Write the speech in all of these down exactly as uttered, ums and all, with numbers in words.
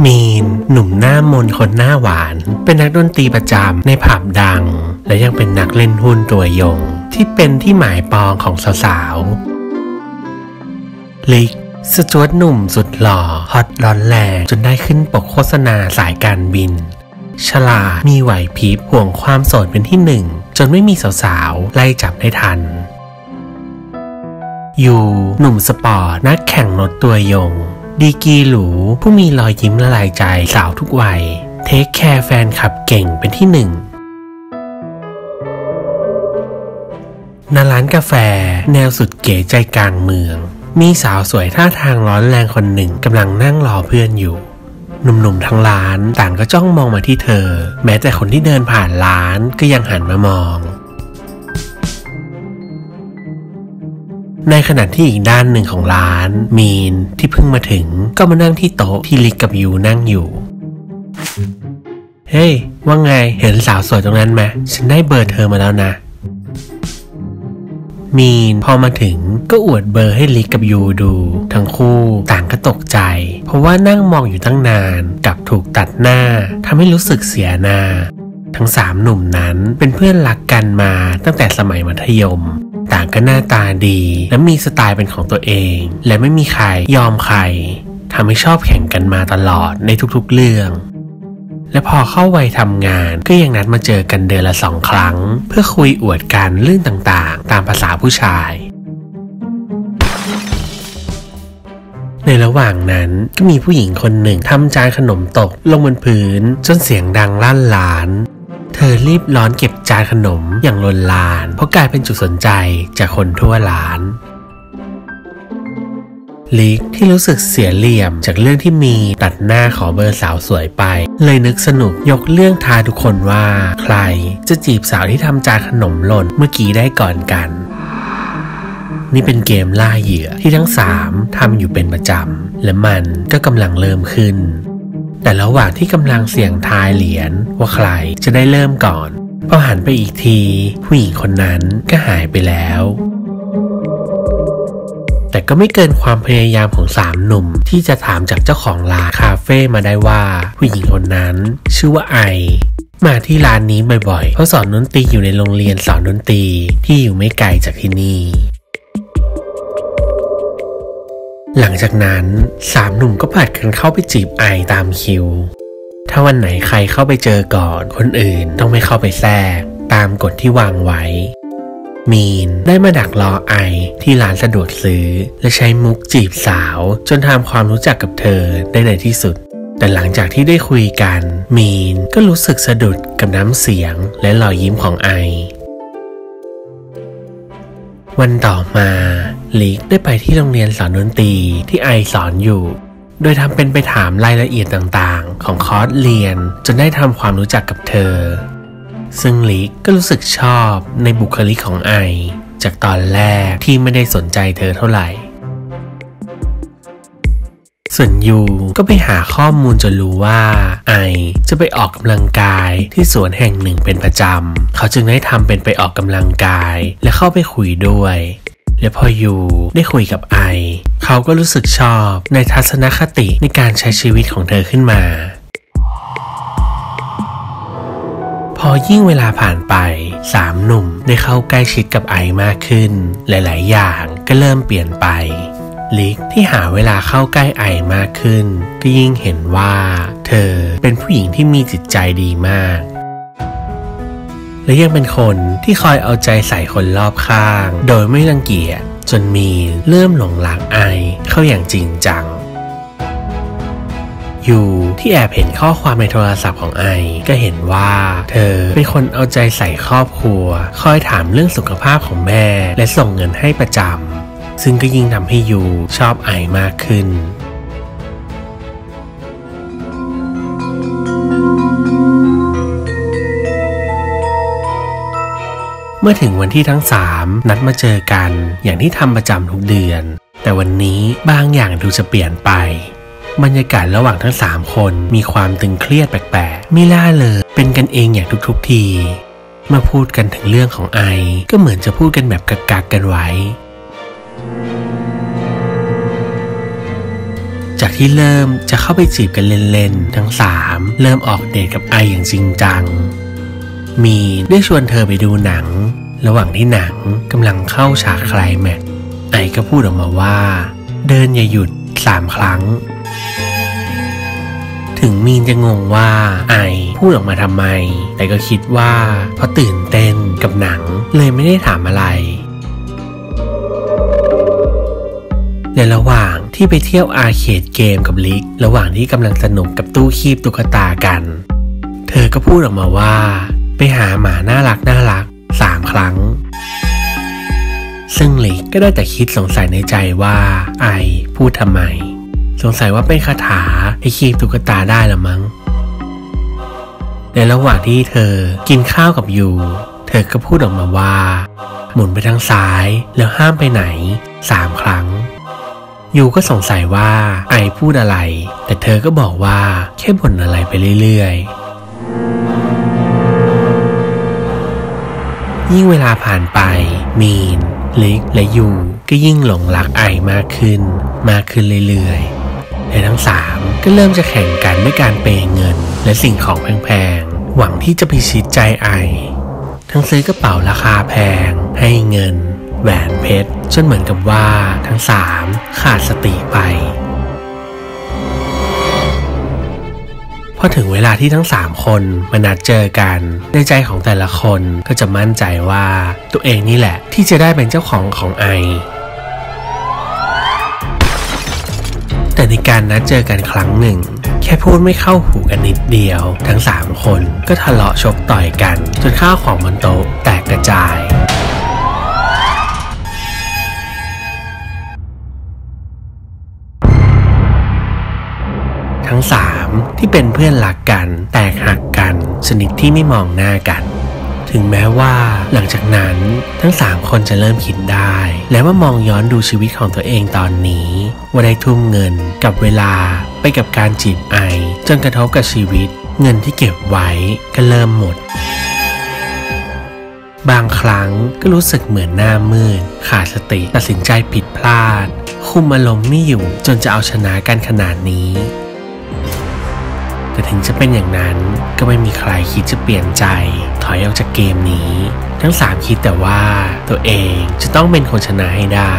มีนหนุ่มหน้ามนคนหน้าหวานเป็นนักดนตรีประจำในผับดังและยังเป็นนักเล่นหุ้นตัวยงที่เป็นที่หมายปองของสาวๆลิกสจ๊วตหนุ่มสุดหล่อฮอตร้อนแรงจนได้ขึ้นปกโฆษณาสายการบินฉลาดมีไหวพริบห่วงความโสดเป็นที่หนึ่งจนไม่มีสาวๆไล่จับได้ทันยูหนุ่มสปอร์ตนักแข่งรถตัวยงดีกรีหรูผู้มีรอยยิ้มละลายใจสาวทุกวัยเทคแคร์แฟนคลับเก่งเป็นที่หนึ่งณร้านกาแฟแนวสุดเก๋ใจกลางเมืองมีสาวสวยท่าทางร้อนแรงคนหนึ่งกำลังนั่งรอเพื่อนอยู่หนุ่มๆทั้งร้านต่างก็จ้องมองมาที่เธอแม้แต่คนที่เดินผ่านร้านก็ยังหันมามองในขณะที่อีกด้านหนึ่งของร้านมีนที่เพิ่งมาถึงก็มานั่งที่โต๊ะที่ลิกกับยูนั่งอยู่เฮ้ยว่าไงเห็นสาวสวยตรงนั้นไหมฉันได้เบอร์เธอมาแล้วนะมีนพอมาถึงก็อวดเบอร์ให้ลิกกับยูดูทั้งคู่ต่างก็ตกใจเพราะว่านั่งมองอยู่ตั้งนานกับถูกตัดหน้าทำให้รู้สึกเสียหน้าทั้งสามหนุ่มนั้นเป็นเพื่อนรักกันมาตั้งแต่สมัยมัธยมต่างก็หน้าตาดีและมีสไตล์เป็นของตัวเองและไม่มีใครยอมใครทำให้ชอบแข่งกันมาตลอดในทุกๆเรื่องและพอเข้าวัยทำงานก็ยังนัดมาเจอกันเดือนละสองครั้งเพื่อคุยอวดกันเรื่องต่างๆตามภาษาผู้ชายในระหว่างนั้นก็มีผู้หญิงคนหนึ่งทำจานขนมตกลงบนพื้นจนเสียงดังลั่นร้านเธอรีบร้อนเก็บจานขนมอย่างลนลานเพราะกลายเป็นจุดสนใจจากคนทั่วร้านลิกที่รู้สึกเสียเหลี่ยมจากเรื่องที่มีตัดหน้าขอเบอร์สาวสวยไปเลยนึกสนุกยกเรื่องท้าทุกคนว่าใครจะจีบสาวที่ทำจานขนมหล่นเมื่อกี้ได้ก่อนกันนี่เป็นเกมล่าเหยื่อที่ทั้งสามทำอยู่เป็นประจำและมันก็กำลังเริ่มขึ้นแต่ระหว่างที่กำลังเสี่ยงทายเหรียญว่าใครจะได้เริ่มก่อนพอหันไปอีกทีผู้หญิงคนนั้นก็หายไปแล้วแต่ก็ไม่เกินความพยายามของสามหนุ่มที่จะถามจากเจ้าของร้านคาเฟ่มาได้ว่าผู้หญิงคนนั้นชื่อว่าไอมาที่ร้านนี้บ่อยๆเพราะสอนดนตรีอยู่ในโรงเรียนสอนดนตรีที่อยู่ไม่ไกลจากที่นี่หลังจากนั้นสามหนุ่มก็ผัดกันเข้าไปจีบไอตามคิวถ้าวันไหนใครเข้าไปเจอก่อนคนอื่นต้องไม่เข้าไปแทรกตามกฎที่วางไว้มีนได้มาดักรอไอที่ร้านสะดวกซื้อและใช้มุกจีบสาวจนทำความรู้จักกับเธอได้ในที่สุดแต่หลังจากที่ได้คุยกันมีนก็รู้สึกสะดุดกับน้ำเสียงและรอยยิ้มของไอวันต่อมาลิกได้ไปที่โรงเรียนสอนดนตรีที่ไอสอนอยู่โดยทำเป็นไปถามรายละเอียดต่างๆของคอร์สเรียนจนได้ทำความรู้จักกับเธอซึ่งลิกก็รู้สึกชอบในบุคลิกของไอจากตอนแรกที่ไม่ได้สนใจเธอเท่าไหร่ส่วนยูก็ไปหาข้อมูลจนรู้ว่าไอจะไปออกกำลังกายที่สวนแห่งหนึ่งเป็นประจำเขาจึงได้ทำเป็นไปออกกำลังกายและเข้าไปคุยด้วยและพอยูได้คุยกับไอเขาก็รู้สึกชอบในทัศนคติในการใช้ชีวิตของเธอขึ้นมาพอยิ่งเวลาผ่านไปสามหนุ่มได้เข้าใกล้ชิดกับไอมากขึ้นหลายๆอย่างก็เริ่มเปลี่ยนไปลิกที่หาเวลาเข้าใกล้ไอมากขึ้นก็ยิ่งเห็นว่าเธอเป็นผู้หญิงที่มีจิตใจดีมากและยังเป็นคนที่คอยเอาใจใส่คนรอบข้างโดยไม่รังเกียจจนมีเริ่มหลงรักไอเข้าอย่างจริงจังยูที่แอบเห็นข้อความในโทรศัพท์ของไอก็เห็นว่าเธอเป็นคนเอาใจใส่ครอบครัวคอยถามเรื่องสุขภาพของแม่และส่งเงินให้ประจำซึ่งก็ยิ่งทำให้ยูชอบไอมากขึ้นเมื่อถึงวันที่ทั้งสามนัดมาเจอกันอย่างที่ทำประจำทุกเดือนแต่วันนี้บางอย่างดูจะเปลี่ยนไปบรรยากาศระหว่างทั้งสามคนมีความตึงเครียดแปลกๆไม่ล่าเลยเป็นกันเองอย่างทุกๆทีเมื่อพูดกันถึงเรื่องของไอก็เหมือนจะพูดกันแบบกักๆกันไว้จากที่เริ่มจะเข้าไปจีบกันเล่นๆทั้งสามเริ่มออกเดทกับไออย่างจริงจังมีได้ชวนเธอไปดูหนังระหว่างที่หนังกำลังเข้าฉากไคลแม็กซ์ไอก็พูดออกมาว่าเดินอย่าหยุดสามครั้งถึงมีนจะงงว่าไอพูดออกมาทำไมแต่ก็คิดว่าเพราะตื่นเต้นกับหนังเลยไม่ได้ถามอะไรในระหว่างที่ไปเที่ยวอาร์เคดเกมกับลิกระหว่างที่กำลังสนุกกับตู้คีบตุ๊กตากันเธอก็พูดออกมาว่าไปหาหมาน่ารักน่ารักสามครั้งซึ่งลิกก็ได้แต่คิดสงสัยในใจว่าไอพูดทำไมสงสัยว่าเป็นคาถาให้คีบตุ๊กตาได้ละมั้งในระหว่างที่เธอกินข้าวกับยูเธอก็พูดออกมาว่าหมุนไปทางซ้ายแล้วห้ามไปไหนสามครั้งยูก็สงสัยว่าไอพูดอะไรแต่เธอก็บอกว่าแค่บ่นอะไรไปเรื่อยๆยิ่งเวลาผ่านไปมีนลิกและยูก็ยิ่งหลงรักไอมากขึ้นมากขึ้นเรื่อยๆและทั้งสามก็เริ่มจะแข่งกันด้วยการเปย์เงินและสิ่งของแพงๆหวังที่จะพิชิตใจไอทั้งซื้อกระเป๋าราคาแพงให้เงินแหวนเพชรจนเหมือนกับว่าทั้งสามขาดสติไปพอถึงเวลาที่ทั้งสามคนมานัดเจอกันในใจของแต่ละคนก็จะมั่นใจว่าตัวเองนี่แหละที่จะได้เป็นเจ้าของของไอแต่ในการนัดเจอกันครั้งหนึ่งแค่พูดไม่เข้าหูกันนิดเดียวทั้งสามคนก็ทะเลาะชกต่อยกันจนข้าวของบนโต๊ะแตกกระจายทั้งสามที่เป็นเพื่อนรักกันแตกหักกันชนิดที่ไม่มองหน้ากันถึงแม้ว่าหลังจากนั้นทั้งสามคนจะเริ่มคิดได้และว่ามองย้อนดูชีวิตของตัวเองตอนนี้ว่าได้ทุ่มเงินกับเวลาไปกับการจีบไอจนกระทบกับชีวิตเงินที่เก็บไว้ก็เริ่มหมดบางครั้งก็รู้สึกเหมือนหน้ามืดขาดสติตัดสินใจผิดพลาดคุมอารมณ์ไม่อยู่จนจะเอาชนะกันขนาดนี้แต่ถึงจะเป็นอย่างนั้นก็ไม่มีใครคิดจะเปลี่ยนใจถอยออกจากเกมนี้ทั้งสามคิดแต่ว่าตัวเองจะต้องเป็นคนชนะให้ได้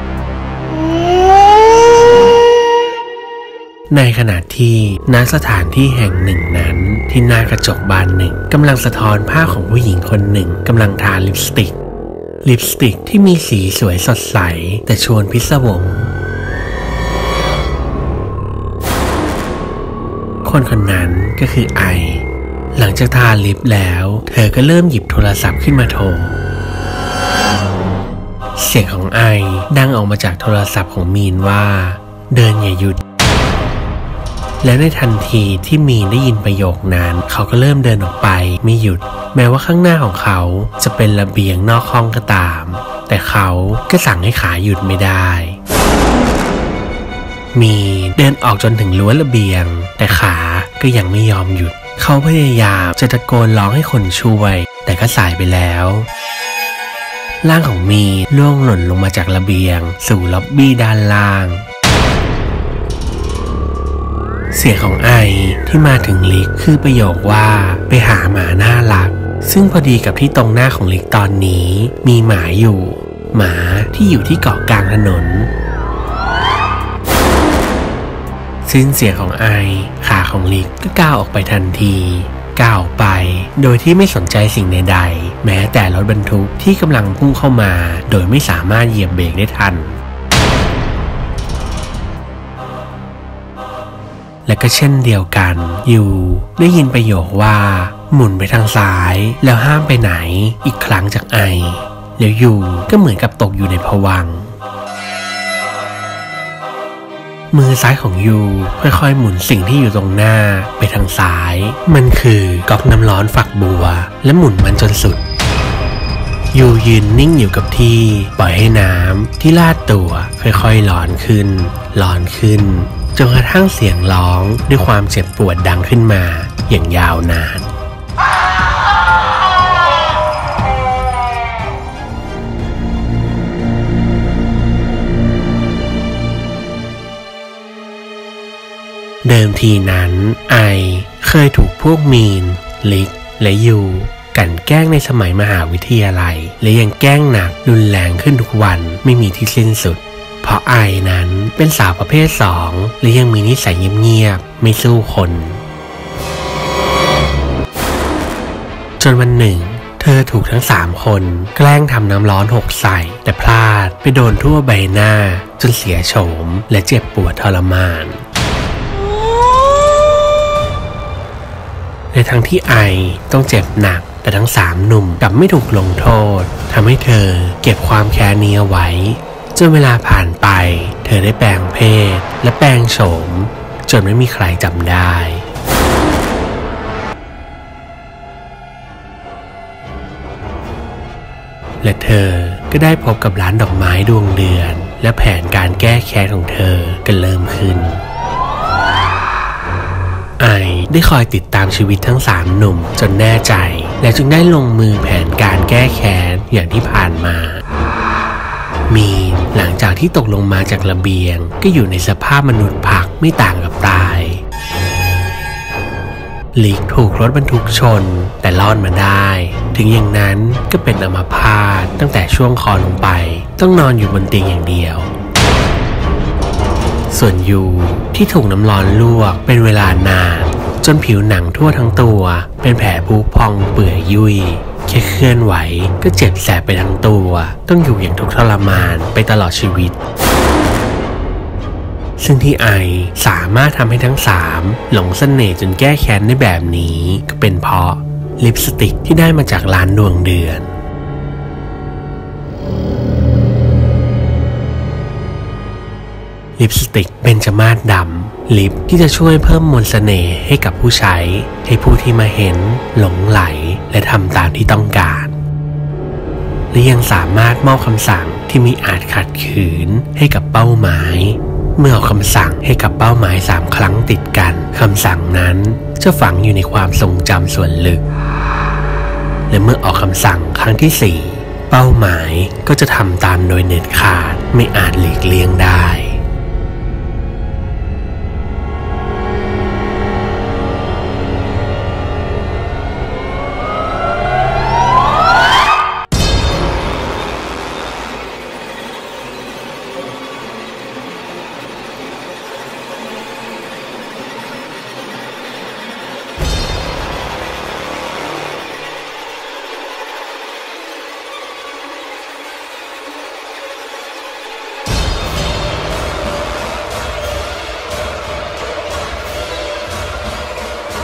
ในขณะที่ณสถานที่แห่งหนึ่งนั้นที่หน้ากระจกบานหนึ่งกำลังสะท้อนภาพของผู้หญิงคนหนึ่งกำลังทาลิปสติกลิปสติกที่มีสีสวยสดใสแต่ชวนพิศวงคนคนนั้นก็คือไอหลังจากทาลิปแล้วเธอก็เริ่มหยิบโทรศัพท์ขึ้นมาโทรเสียงของไอดังออกมาจากโทรศัพท์ของมีนว่าเดินอย่าหยุดและในทันทีที่มีนได้ยินประโยคนั้นเขาก็เริ่มเดินออกไปไม่หยุดแม้ว่าข้างหน้าของเขาจะเป็นระเบียงนอกห้องก็ตามแต่เขาก็สั่งให้ขาหยุดไม่ได้มีเดินออกจนถึงรั้วระเบียงแต่ขาก็ยังไม่ยอมหยุดเขาพยายามจะตะโกนร้องให้คนช่วยแต่ก็สายไปแล้วร่างของมีล่วงหล่นลงมาจากระเบียงสู่ล็อบบี้ด้านล่างเสียงของไอที่มาถึงลิกคือประโยคว่าไปหาหมาน่ารักซึ่งพอดีกับที่ตรงหน้าของลิกตอนนี้มีหมาอยู่หมาที่อยู่ที่เกาะกลางถนนสิ้นเสียงของไอขาของลิกก็ก้าวออกไปทันทีก้าวออกไปโดยที่ไม่สนใจสิ่งใดๆแม้แต่รถบรรทุกที่กำลังพุ่งเข้ามาโดยไม่สามารถเหยียบเบรกได้ทันและก็เช่นเดียวกันยูได้ยินประโยคว่าหมุนไปทางซ้ายแล้วห้ามไปไหนอีกครั้งจากไอแล้วยูก็เหมือนกับตกอยู่ในภวังค์มือซ้ายของยูค่อยๆหมุนสิ่งที่อยู่ตรงหน้าไปทางซ้ายมันคือก๊อกน้ำร้อนฝักบัวและหมุนมันจนสุดยูยืนนิ่งอยู่กับที่ปล่อยให้น้ำที่ลาดตัวค่อยๆร้อนขึ้นร้อนขึ้นจนกระทั่งเสียงร้องด้วยความเจ็บปวดดังขึ้นมาอย่างยาวนานดิมทีนั้นไอเคยถูกพวกมีนลิกและยูกันแกล้งในสมัยมหาวิทยาลัยและยังแกล้งหนักรุนแรงขึ้นทุกวันไม่มีที่สิ้นสุดเพราะไอนั้นเป็นสาวประเภทสองและยังมีนิสัยเงียบๆไม่สู้คนจนวันหนึ่งเธอถูกทั้งสามคนแกล้งทำน้ำร้อนหกใส่แต่พลาดไปโดนทั่วใบหน้าจนเสียโฉมและเจ็บปวดทรมานในทั้งที่ไอต้องเจ็บหนักแต่ทั้งสามหนุ่มกลับไม่ถูกลงโทษทำให้เธอเก็บความแค้นนี้เอาไว้จนเวลาผ่านไปเธอได้แปลงเพศและแปลงโฉมจนไม่มีใครจำได้และเธอก็ได้พบกับร้านดอกไม้ดวงเดือนและแผนการแก้แค้นของเธอก็เริ่มขึ้นไอได้คอยติดตามชีวิตทั้งสามหนุ่มจนแน่ใจและจึงได้ลงมือแผนการแก้แค้นอย่างที่ผ่านมามีนหลังจากที่ตกลงมาจากระเบียงก็อยู่ในสภาพมนุษย์ผักไม่ต่างกับตายลิกถูกรถบรรทุกชนแต่รอดมาได้ถึงอย่างนั้นก็เป็นอัมพาตตั้งแต่ช่วงคอลงไปต้องนอนอยู่บนเตียงอย่างเดียวส่วนยูที่ถูกน้ำร้อนลวกเป็นเวลานานจนผิวหนังทั่วทั้งตัวเป็นแผลพุพองเปื่อยยุ่ยแค่เคลื่อนไหวก็เจ็บแสบไปทั้งตัวต้องอยู่อย่างทุกข์ทรมานไปตลอดชีวิตซึ่งที่ไอสามารถทำให้ทั้งสามหลงเสน่ห์จนแก้แค้นได้แบบนี้ก็เป็นเพราะลิปสติกที่ได้มาจากร้านดวงเดือนลิปสติกเบญจมาศดำลิปที่จะช่วยเพิ่มมนต์เสน่ห์ให้กับผู้ใช้ให้ผู้ที่มาเห็นหลงไหลและทำตามที่ต้องการและยังสามารถมอบคำสั่งที่มิอาจขัดขืนให้กับเป้าหมายเมื่อออกคำสั่งให้กับเป้าหมายสามครั้งติดกันคำสั่งนั้นจะฝังอยู่ในความทรงจำส่วนลึกและเมื่อออกคำสั่งครั้งที่สี่เป้าหมายก็จะทำตามโดยเด็ดขาดไม่อาจหลีกเลี่ยงได้